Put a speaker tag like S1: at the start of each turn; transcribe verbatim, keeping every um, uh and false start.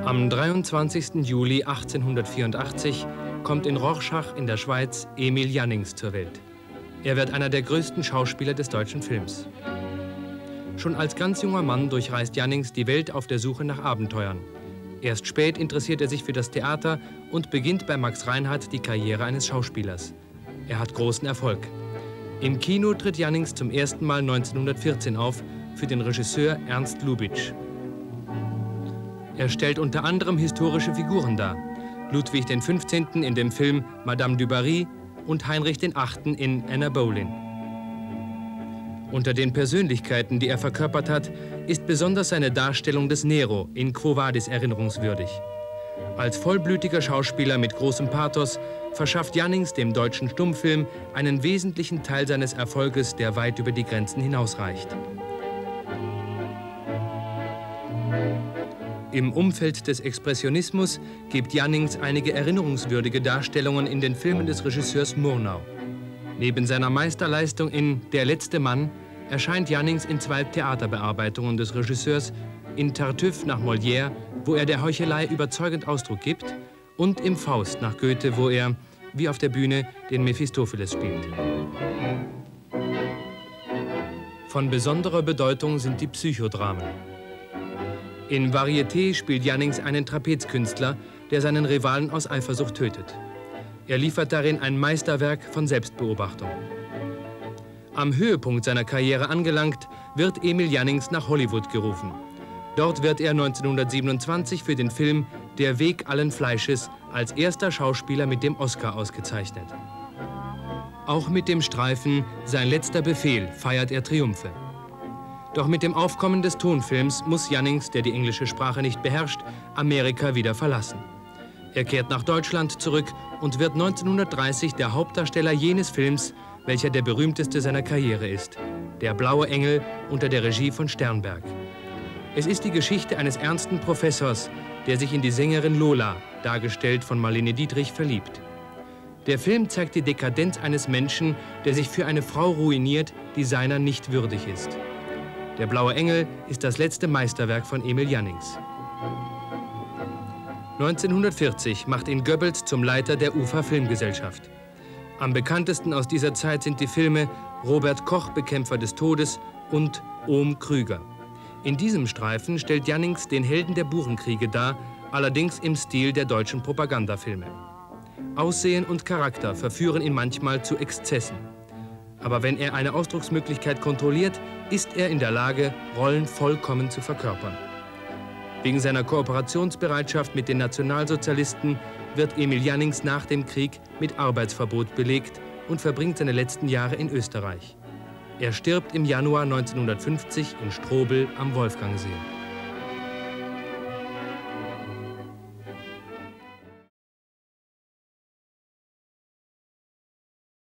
S1: Am dreiundzwanzigsten Juli achtzehnhundertvierundachtzig kommt in Rorschach in der Schweiz Emil Jannings zur Welt. Er wird einer der größten Schauspieler des deutschen Films. Schon als ganz junger Mann durchreist Jannings die Welt auf der Suche nach Abenteuern. Erst spät interessiert er sich für das Theater und beginnt bei Max Reinhardt die Karriere eines Schauspielers. Er hat großen Erfolg. Im Kino tritt Jannings zum ersten Mal neunzehnhundertvierzehn auf für den Regisseur Ernst Lubitsch. Er stellt unter anderem historische Figuren dar. Ludwig den Fünfzehnten in dem Film Madame du Barry und Heinrich den Achten in Anna Boleyn. Unter den Persönlichkeiten, die er verkörpert hat, ist besonders seine Darstellung des Nero in Quo Vadis erinnerungswürdig. Als vollblütiger Schauspieler mit großem Pathos verschafft Jannings dem deutschen Stummfilm einen wesentlichen Teil seines Erfolges, der weit über die Grenzen hinausreicht. Im Umfeld des Expressionismus gibt Jannings einige erinnerungswürdige Darstellungen in den Filmen des Regisseurs Murnau. Neben seiner Meisterleistung in Der letzte Mann erscheint Jannings in zwei Theaterbearbeitungen des Regisseurs, in Tartuffe nach Molière, wo er der Heuchelei überzeugend Ausdruck gibt, und im Faust nach Goethe, wo er, wie auf der Bühne, den Mephistopheles spielt. Von besonderer Bedeutung sind die Psychodramen. In Varieté spielt Jannings einen Trapezkünstler, der seinen Rivalen aus Eifersucht tötet. Er liefert darin ein Meisterwerk von Selbstbeobachtung. Am Höhepunkt seiner Karriere angelangt, wird Emil Jannings nach Hollywood gerufen. Dort wird er neunzehnhundertsiebenundzwanzig für den Film Der Weg allen Fleisches als erster Schauspieler mit dem Oscar ausgezeichnet. Auch mit dem Streifen Sein letzter Befehl feiert er Triumphe. Doch mit dem Aufkommen des Tonfilms muss Jannings, der die englische Sprache nicht beherrscht, Amerika wieder verlassen. Er kehrt nach Deutschland zurück und wird neunzehnhundertdreißig der Hauptdarsteller jenes Films, welcher der berühmteste seiner Karriere ist, Der blaue Engel unter der Regie von Sternberg. Es ist die Geschichte eines ernsten Professors, der sich in die Sängerin Lola, dargestellt von Marlene Dietrich, verliebt. Der Film zeigt die Dekadenz eines Menschen, der sich für eine Frau ruiniert, die seiner nicht würdig ist. Der blaue Engel ist das letzte Meisterwerk von Emil Jannings. neunzehnhundertvierzig macht ihn Goebbels zum Leiter der U F A Filmgesellschaft. Am bekanntesten aus dieser Zeit sind die Filme Robert Koch, Bekämpfer des Todes und Ohm Krüger. In diesem Streifen stellt Jannings den Helden der Burenkriege dar, allerdings im Stil der deutschen Propagandafilme. Aussehen und Charakter verführen ihn manchmal zu Exzessen. Aber wenn er eine Ausdrucksmöglichkeit kontrolliert, ist er in der Lage, Rollen vollkommen zu verkörpern. Wegen seiner Kooperationsbereitschaft mit den Nationalsozialisten wird Emil Jannings nach dem Krieg mit Arbeitsverbot belegt und verbringt seine letzten Jahre in Österreich. Er stirbt im Januar neunzehnhundertfünfzig in Strobl am Wolfgangsee.